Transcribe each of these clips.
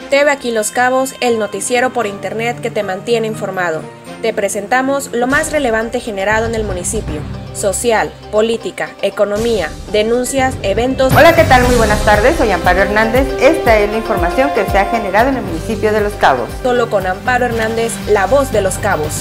TV Aquí Los Cabos, el noticiero por internet que te mantiene informado. Te presentamos lo más relevante generado en el municipio: social, política, economía, denuncias, eventos. Hola, ¿qué tal? Muy buenas tardes, soy Amparo Hernández. Esta es la información que se ha generado en el municipio de Los Cabos. Solo con Amparo Hernández, la voz de Los Cabos.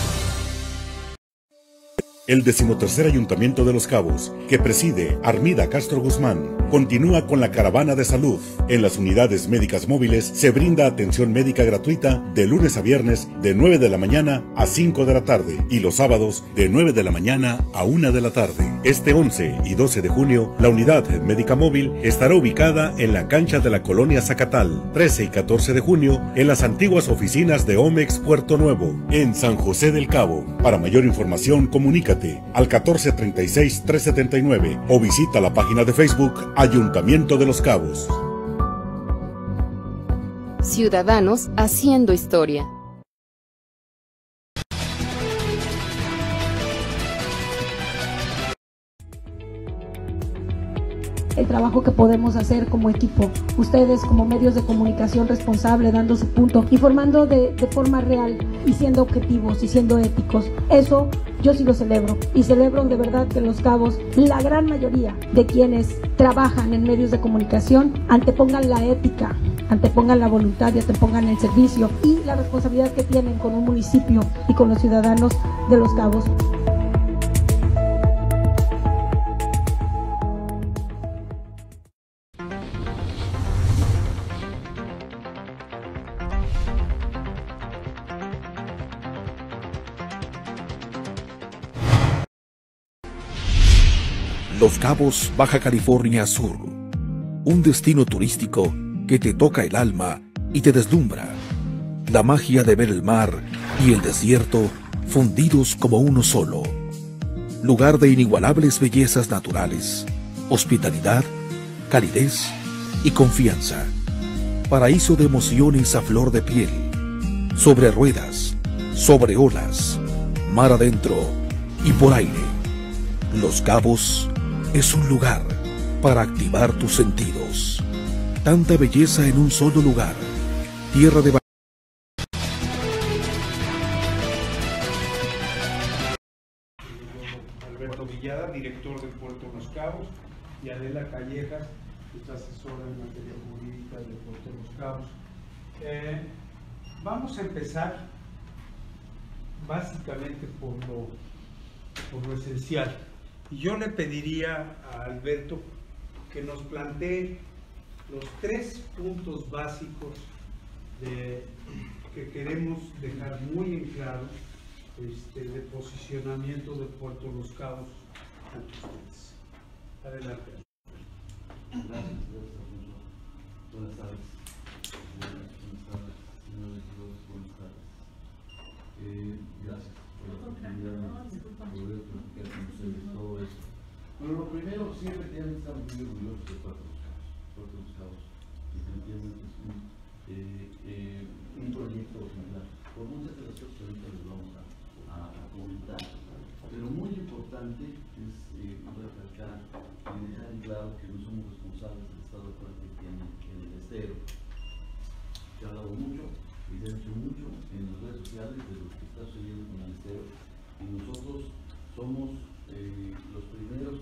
El 13º Ayuntamiento de Los Cabos, que preside Armida Castro Guzmán, continúa con la caravana de salud. En las unidades médicas móviles se brinda atención médica gratuita de lunes a viernes de 9 de la mañana a 5 de la tarde y los sábados de 9 de la mañana a 1 de la tarde. Este 11 y 12 de junio, la unidad médica móvil estará ubicada en la cancha de la colonia Zacatal. 13 y 14 de junio, en las antiguas oficinas de Omex Puerto Nuevo, en San José del Cabo. Para mayor información, comunícate al 1436-379 o visita la página de Facebook Ayuntamiento de Los Cabos. Ciudadanos haciendo historia. El trabajo que podemos hacer como equipo, ustedes como medios de comunicación responsable, dando su punto, informando de forma real y siendo objetivos y siendo éticos. Eso yo sí lo celebro, y celebro de verdad que en Los Cabos la gran mayoría de quienes trabajan en medios de comunicación antepongan la ética, antepongan la voluntad y antepongan el servicio y la responsabilidad que tienen con un municipio y con los ciudadanos de Los Cabos. Los Cabos, Baja California Sur. Un destino turístico que te toca el alma y te deslumbra. La magia de ver el mar y el desierto fundidos como uno solo. Lugar de inigualables bellezas naturales, hospitalidad, calidez y confianza. Paraíso de emociones a flor de piel. Sobre ruedas, sobre olas, mar adentro y por aire. Los Cabos es un lugar para activar tus sentidos. Tanta belleza en un solo lugar. Tierra de Alberto Villada, director del Puerto de Los Cabos, y Adela Callejas, que es asesora en materia jurídica del Puerto de Los Cabos. Vamos a empezar básicamente por lo esencial. Y yo le pediría a Alberto que nos plantee los 3 puntos básicos que queremos dejar muy en claro de posicionamiento del Puerto de Los Cabos ante ustedes. Adelante. Gracias. Buenas tardes. Buenas tardes, señores y buenas tardes. Gracias por la oportunidad de poder platicar con ustedes todo esto. Bueno, lo primero, sí, efectivamente estamos muy orgullosos de Puerto de Los Cabos. Puerto de Los Cabos definitivamente es un proyecto ejemplar. Por muchas de las cosas que ahorita les vamos a comentar, pero muy importante es recalcar y dejar en claro que no somos responsables del estado de cuenta que tiene el estero. Se ha hablado mucho y se ha hecho mucho en las redes sociales de lo que está sucediendo con el estero, y nosotros somos los primeros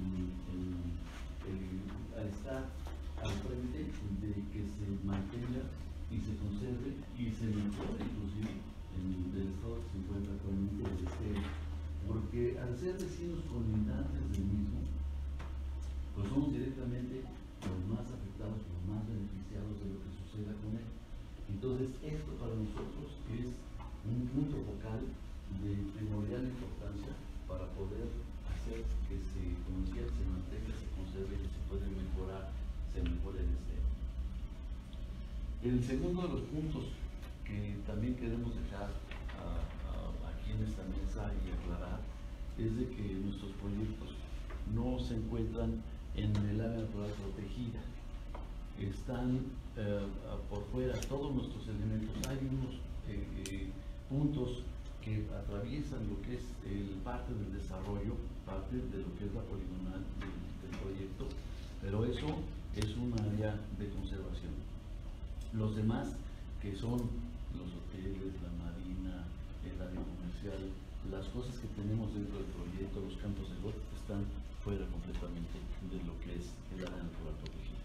a estar al frente de que se mantenga y se conserve y se mejore inclusive del estado que se encuentra actualmente el estero, porque al ser vecinos colindantes del mismo, pues somos directamente los más afectados, los más beneficiados de lo que suceda con él. Entonces esto para nosotros es un punto focal de primordial importancia para poder hacer que se mantenga, se conserve, que se puede mejorar, se mejore el estero. El segundo de los puntos que también queremos dejar aquí en esta mesa y aclarar es de que nuestros proyectos no se encuentran en el área natural protegida, están por fuera todos nuestros elementos. Hay unos puntos que atraviesan lo que es parte del desarrollo, parte de lo que es la poligonal del proyecto, pero eso es un área de conservación. Los demás, que son los hoteles, la marina, el área comercial, las cosas que tenemos dentro del proyecto, los campos de golf, están fuera completamente de lo que es el área natural protegida.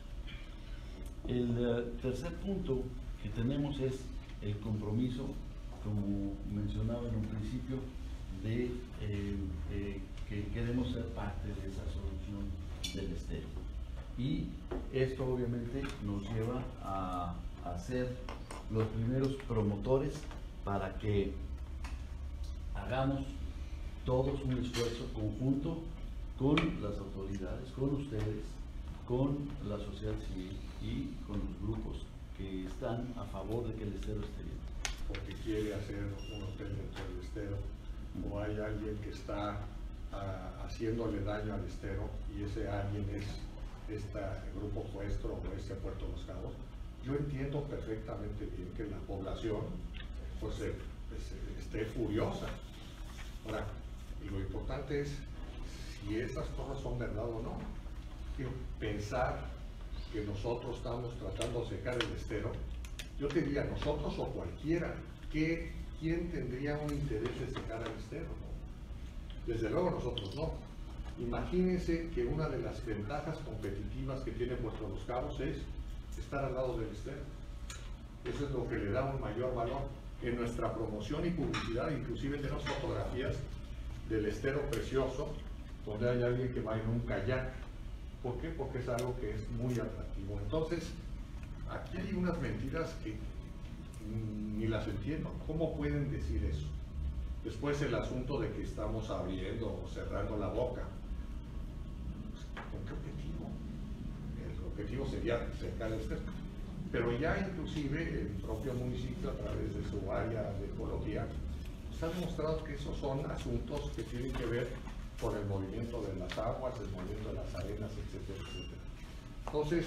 El tercer punto que tenemos es el compromiso, como mencionaba en un principio, de que queremos ser parte de esa solución del estero. Y esto obviamente nos lleva a ser los primeros promotores para que hagamos todos un esfuerzo conjunto con las autoridades, con ustedes, con la sociedad civil y con los grupos que están a favor de que el estero esté bien. Porque quiere hacer un hotel dentro del estero, o hay alguien que está haciéndole daño al estero y ese alguien es este grupo Fuestro o este Puerto Los Cabos. Yo entiendo perfectamente bien que la población pues, esté furiosa. Ahora, lo importante es si esas cosas son verdad o no. Pensar que nosotros estamos tratando de secar el estero, yo te diría nosotros o cualquiera, ¿quién tendría un interés de secar el estero? ¿No? Desde luego nosotros no. Imagínense que una de las ventajas competitivas que tiene Puerto Los Cabos es estar al lado del estero. Eso es lo que le da un mayor valor. En nuestra promoción y publicidad, inclusive tenemos fotografías del estero precioso, donde hay alguien que va en un kayak. ¿Por qué? Porque es algo que es muy atractivo. Entonces, aquí hay unas mentiras que ni las entiendo. ¿Cómo pueden decir eso? Después el asunto de que estamos abriendo o cerrando la boca. ¿Con qué objetivo? El objetivo sería cercar el estero. Pero ya inclusive el propio municipio, a través de su área de ecología, ha demostrado que esos son asuntos que tienen que ver con el movimiento de las aguas, el movimiento de las arenas, etcétera, etcétera. Entonces,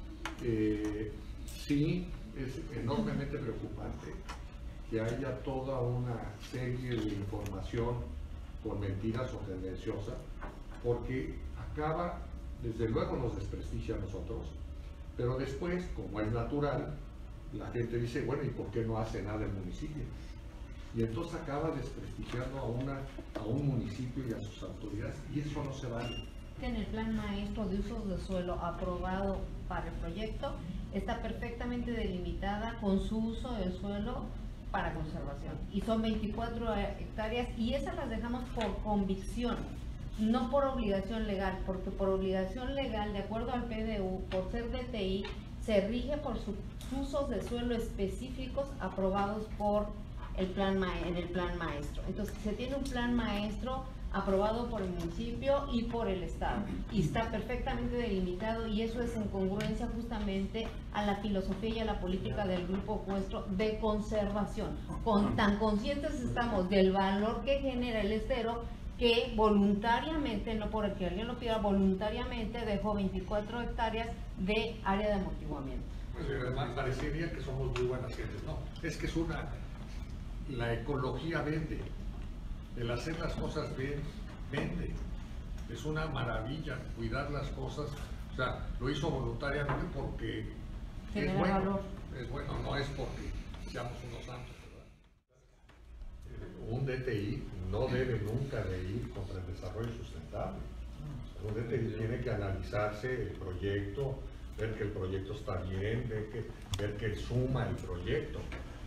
sí, es enormemente preocupante que haya toda una serie de información con mentiras o tendenciosa, porque acaba, desde luego nos desprestigia a nosotros, pero después, como es natural, la gente dice, bueno, ¿y por qué no hace nada el municipio? Y entonces acaba desprestigiando a un municipio y a sus autoridades, y eso no se vale. En el plan maestro de usos de suelo aprobado para el proyecto está perfectamente delimitada con su uso del suelo para conservación, y son 24 hectáreas, y esas las dejamos por convicción, no por obligación legal, porque por obligación legal, de acuerdo al PDU, por ser DTI, se rige por sus usos de suelo específicos aprobados por en el plan maestro. Entonces se tiene un plan maestro aprobado por el municipio y por el estado, y está perfectamente delimitado, y eso es en congruencia justamente a la filosofía y a la política del grupo Fuestro de conservación. Tan conscientes estamos del valor que genera el estero, que voluntariamente, no por el que alguien lo pida, voluntariamente dejó 24 hectáreas de área de amortiguamiento. Pues además parecería que somos muy buenas gentes. No, es que es la ecología vende, el hacer las cosas bien, vende. Es una maravilla cuidar las cosas. O sea, lo hizo voluntariamente porque es bueno. Es bueno, no es porque seamos unos santos, ¿verdad? Un DTI no debe nunca de ir contra el desarrollo sustentable. Un DTI tiene que analizarse el proyecto, ver que el proyecto está bien, ver que suma el proyecto.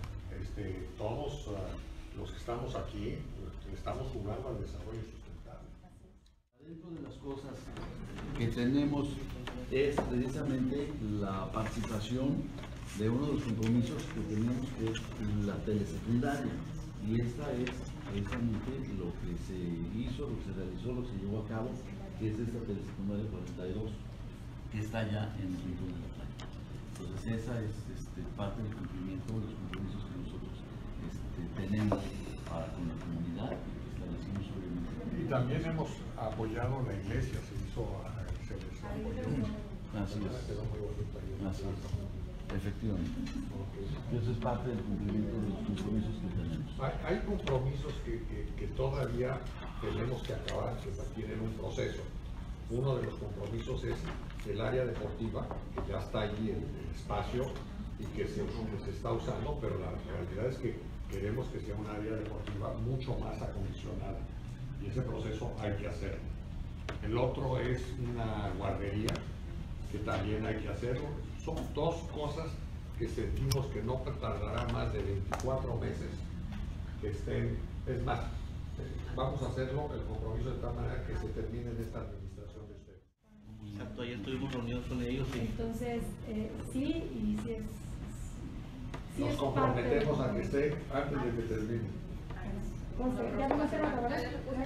Todos los que estamos aquí estamos jugando al desarrollo sustentable. Dentro de las cosas que tenemos es precisamente la participación de uno de los compromisos que tenemos, que es la telesecundaria, y esta es precisamente lo que se hizo, lo que se realizó, lo que se llevó a cabo, que es esta telesecundaria 42, que está ya en el rincón de la playa. Entonces esa es parte del cumplimiento de los compromisos que nosotros tenemos con la comunidad, y que establecimos obviamente. Y también hemos apoyado la iglesia, se les apoyó. Así es. Quedó muy bonito ahí. Así es. Efectivamente. Eso es parte del cumplimiento de los compromisos que tenemos. Hay compromisos que todavía tenemos que acabar, que tienen un proceso. Uno de los compromisos es el área deportiva, que ya está allí el espacio, y que se está usando, pero la realidad es que queremos que sea un área deportiva mucho más acondicionada y ese proceso hay que hacerlo. El otro es una guardería que también hay que hacerlo. Son dos cosas que sentimos que no tardará más de 24 meses que estén, es más, vamos a hacerlo, el compromiso de tal manera que se termine en esta administración de ustedes. Exacto, ayer estuvimos reunidos con ellos. Y... Entonces, sí, y sí es... Sí nos es comprometemos parte a que esté antes de que termine. ¿Ya no va a ser la verdad?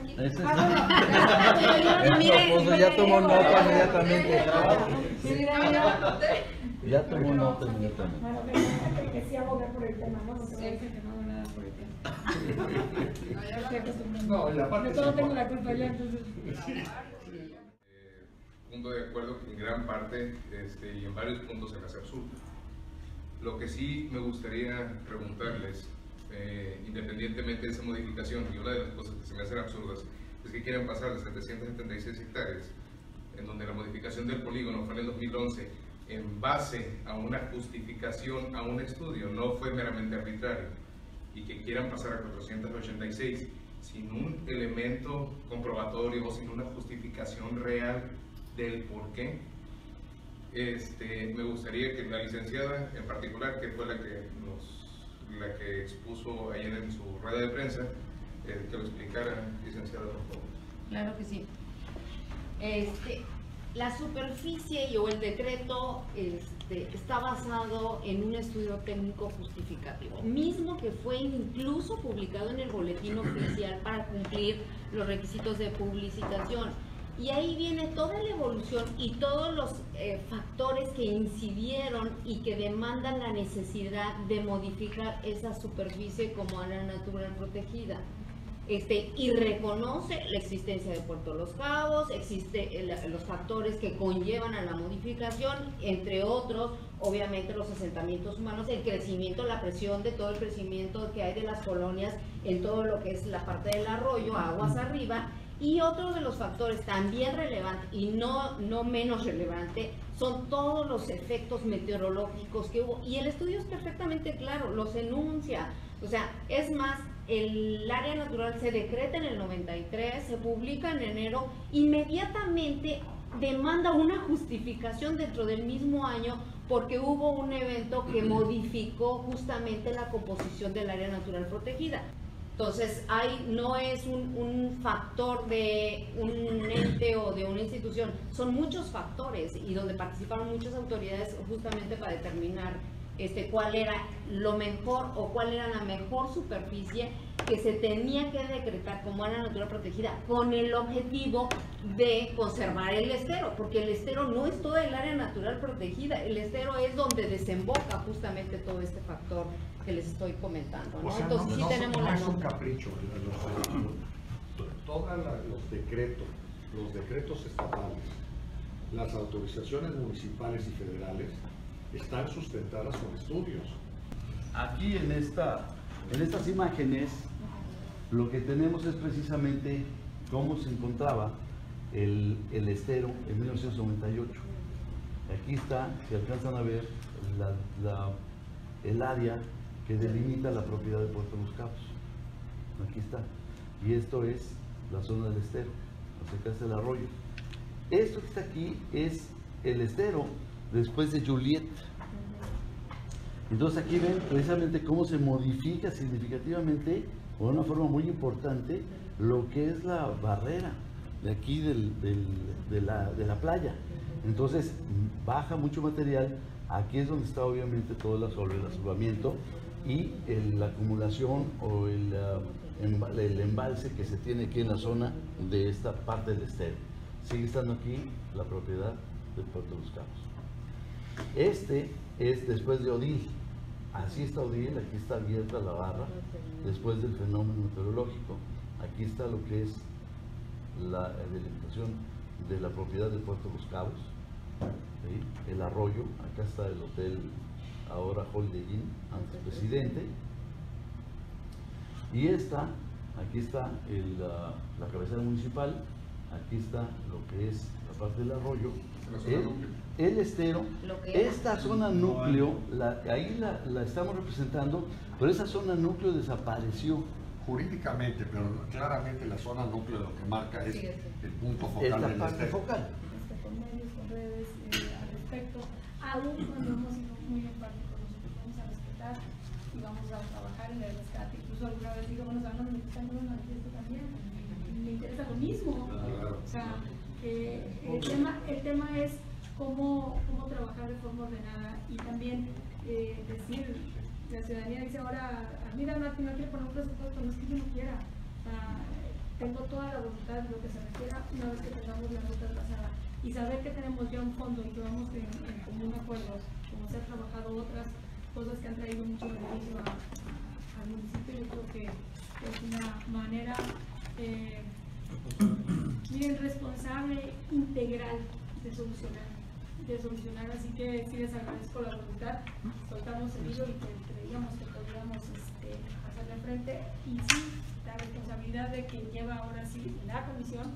Ya tomó nota inmediatamente. Ya tomó nota inmediatamente. Bueno, que sí abogar por el tema, ¿no? Porque me dicen que no hago nada por el tema. No, y aparte de todo tengo la culpa ya, entonces. Punto de acuerdo que en gran parte y en varios puntos se me hace absurdo. Lo que sí me gustaría preguntarles, independientemente de esa modificación, y una de las cosas que se me hacen absurdas es que quieran pasar de 776 hectáreas, en donde la modificación del polígono fue en el 2011, en base a una justificación, a un estudio, no fue meramente arbitrario, y que quieran pasar a 486 sin un elemento comprobatorio o sin una justificación real del por qué. Me gustaría que la licenciada en particular, que fue la que expuso ayer en su rueda de prensa, que lo explicara, licenciada, por favor. Claro que sí. La superficie o el decreto está basado en un estudio técnico justificativo, mismo que fue incluso publicado en el boletín oficial para cumplir los requisitos de publicitación. Y ahí viene toda la evolución y todos los factores que incidieron y que demandan la necesidad de modificar esa superficie como área natural protegida. Y reconoce la existencia de Puerto Los Cabos, los factores que conllevan a la modificación, entre otros, obviamente los asentamientos humanos, el crecimiento, la presión de todo el crecimiento que hay de las colonias en todo lo que es la parte del arroyo, aguas arriba. Y otro de los factores también relevante y no menos relevante son todos los efectos meteorológicos que hubo. Y el estudio es perfectamente claro, los enuncia. O sea, es más, el área natural se decreta en el 93, se publica en enero, inmediatamente demanda una justificación dentro del mismo año porque hubo un evento que modificó justamente la composición del área natural protegida. Entonces, no es un factor de un ente o de una institución, son muchos factores y donde participaron muchas autoridades justamente para determinar cuál era lo mejor o cuál era la mejor superficie que se tenía que decretar como área natural protegida con el objetivo de conservar el estero, porque el estero no es toda el área natural protegida, el estero es donde desemboca justamente todo este factor que les estoy comentando, ¿no? O sea, entonces sí tenemos la es un nota. capricho. Todos los decretos estatales, las autorizaciones municipales y federales están sustentadas con estudios. Aquí en estas imágenes lo que tenemos es precisamente cómo se encontraba el estero en 1998. Aquí está, si alcanzan a ver, el área que delimita la propiedad de Puerto Los Cabos. Aquí está. Y esto es la zona del estero, acá está el arroyo. Esto que está aquí es el estero después de Juliet. Entonces aquí ven precisamente cómo se modifica significativamente, o de una forma muy importante, lo que es la barrera de aquí de la playa. Entonces baja mucho material. Aquí es donde está obviamente todo el asolvamiento y la acumulación o el embalse que se tiene aquí en la zona de esta parte del estero. Sigue estando aquí la propiedad de Puerto Los Cabos. Este es después de Odil. Así está Odil, aquí está abierta la barra después del fenómeno meteorológico. Aquí está lo que es la delimitación de la propiedad de Puerto Los Cabos, ¿sí? El arroyo, acá está el hotel ahora Holiday Inn, antes Presidente, y aquí está la cabecera municipal, aquí está lo que es la parte del arroyo, el estero, esta zona núcleo, ahí la estamos representando, pero esa zona núcleo desapareció. Jurídicamente, pero claramente la zona núcleo lo que marca es el punto focal. Es la del parte estero. focal. Con medios, con redes al respecto, aún cuando hemos sido muy empáticos, nosotros vamos a respetar y vamos a trabajar en el rescate. Incluso alguna vez digo, bueno, están manifestando una manifiesta también, me interesa lo mismo. O sea, el tema es cómo trabajar de forma ordenada y también decir, la ciudadanía dice ahora, mira, no quiere poner un presupuesto, no es que yo no quiera. Tengo toda la voluntad de lo que se requiera una vez que tengamos la ruta trazada y saber que tenemos ya un fondo y que vamos en común acuerdo, como se han trabajado otras cosas que han traído mucho beneficio al municipio. Yo creo que es una manera bien responsable, integral de solucionar, así que sí les agradezco la voluntad, soltamos el hilo y que creíamos que podíamos hacerle frente y sí, la responsabilidad de quien lleva ahora sí la comisión,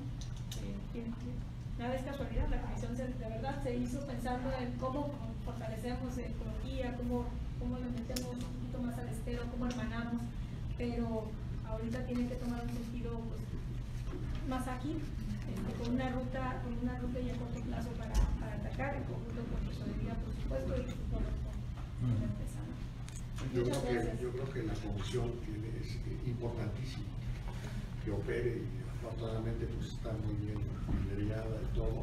nada es casualidad, la comisión de verdad se hizo pensando en cómo fortalecemos ecología, cómo le metemos un poquito más al estero, cómo hermanamos, pero ahorita tiene que tomar un sentido pues, más ágil, con una ruta y a corto plazo para atacar en conjunto con tesorería, por supuesto, y con la empresa. Yo creo que la comisión es importantísimo que opere y afortunadamente pues está muy bien liderada y todo.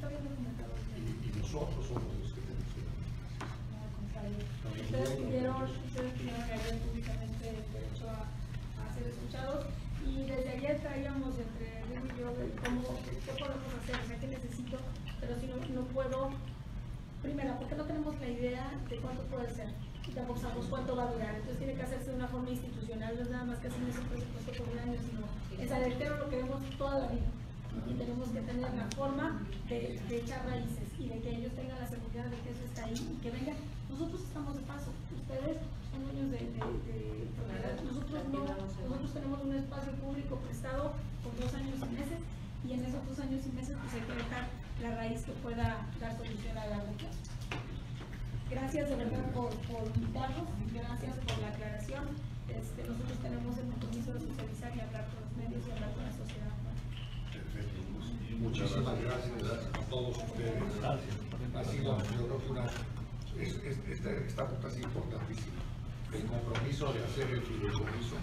Y nosotros somos los que tenemos que dar. Ustedes pidieron ayer públicamente el derecho a ser escuchados y desde ayer traíamos entre Rigo y yo qué podemos hacer, o sea, qué necesito, pero si no puedo, primero, porque no tenemos la idea de cuánto puede ser y tampoco sabemos cuánto va a durar, entonces tiene que hacerse de una forma institucional, no es nada más que hacer ese presupuesto por un año, sino es alertero lo queremos toda la vida y tenemos que tener la forma de echar raíces y de que ellos tengan la seguridad de que eso está ahí y que vengan. Nosotros estamos de paso, ustedes son dueños de propiedad, nosotros no, nosotros tenemos un espacio público prestado por 2 años y meses y en esos 2 años y meses pues hay que dejar la raíz que pueda dar solución a largo plazo. Gracias de verdad por invitarnos, gracias por la aclaración. Nosotros tenemos el compromiso de socializar y hablar con los medios y hablar con la sociedad. Perfecto. Muchísimas gracias a todos ustedes. Ha sido, yo creo que esta ruta es importantísima. El compromiso de hacer el fideicomiso.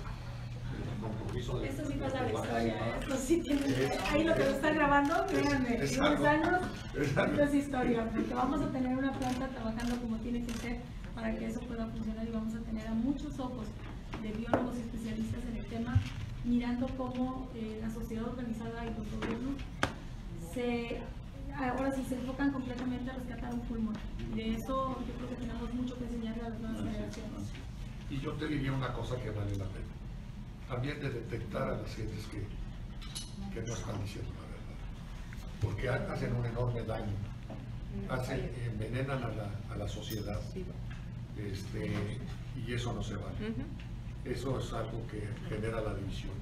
Esto sí pasa la historia, esto sí tiene, ahí lo que lo están grabando, créanme, 10 años, esto es historia, porque vamos a tener una planta trabajando como tiene que ser para que eso pueda funcionar y vamos a tener a muchos ojos de biólogos especialistas en el tema, mirando cómo la sociedad organizada y los gobiernos ahora sí se enfocan completamente a rescatar un pulmón. De eso yo creo que tenemos mucho que enseñarle a las nuevas generaciones. Y yo te diría una cosa que vale la pena. También de detectar a las gentes que no están diciendo la verdad, porque hacen un enorme daño, envenenan a la sociedad, y eso no se vale. Eso es algo que genera la división.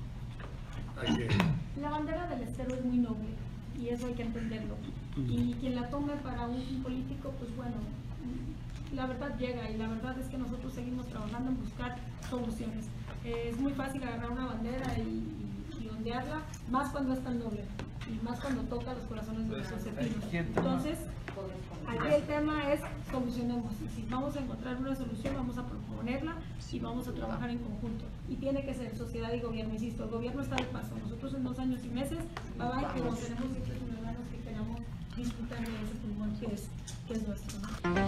La bandera del estero es muy noble y eso hay que entenderlo, y quien la tome para un fin político, pues bueno, la verdad llega, y la verdad es que nosotros seguimos trabajando en buscar soluciones. Es muy fácil agarrar una bandera y ondearla, más cuando es tan noble y más cuando toca los corazones de los josefinos. Entonces, aquí el tema es solucionemos, y si vamos a encontrar una solución vamos a proponerla y vamos a trabajar en conjunto, y tiene que ser sociedad y gobierno. Insisto, el gobierno está de paso, nosotros en 2 años y meses pero tenemos siempre ciudadanos que queramos disfrutar de ese pulmón que es nuestro, ¿no?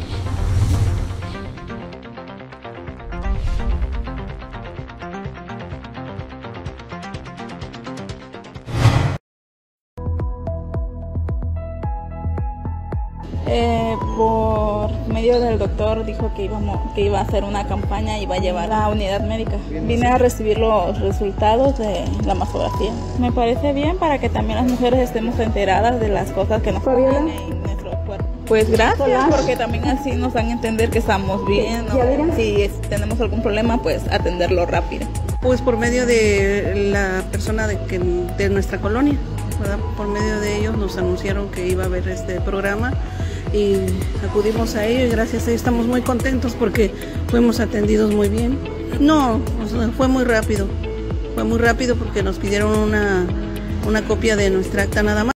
Por medio del doctor dijo que iba a hacer una campaña y iba a llevar a unidad médica. Vine a recibir los resultados de la mastografía. Me parece bien para que también las mujeres estemos enteradas de las cosas que nos pasan en nuestro cuerpo. Pues gracias, porque también así nos dan a entender que estamos bien, ¿no? Si tenemos algún problema, pues atenderlo rápido. Pues por medio de la persona de nuestra colonia. ¿verdad? Por medio de ellos nos anunciaron que iba a haber este programa y acudimos a ello y gracias a ello estamos muy contentos porque fuimos atendidos muy bien. No, o sea, fue muy rápido porque nos pidieron una copia de nuestra acta nada más.